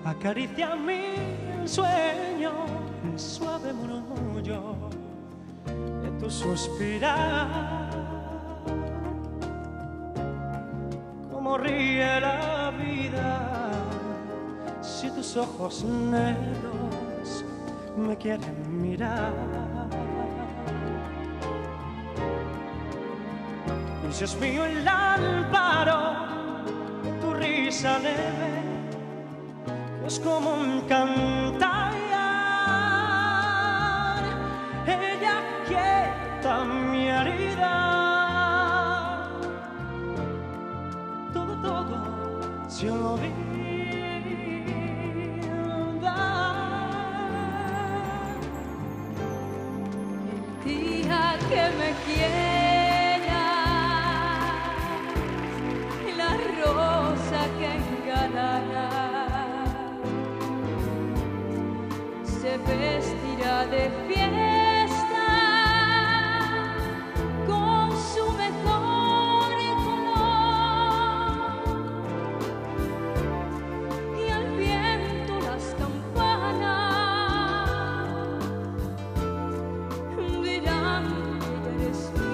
acaricia mi sueño, el suave murmullo de tu suspirar. Cómo ríe la vida si tus ojos negros me quieren mirar. Y si es mío el amparo de tu risa leve, que es como un cantar, ella quieta mi herida, todo se olvida. Día que me quieras, y la rosa que engalara se vestirá de fiesta con su mejor color, y al viento las campanas dirán que eres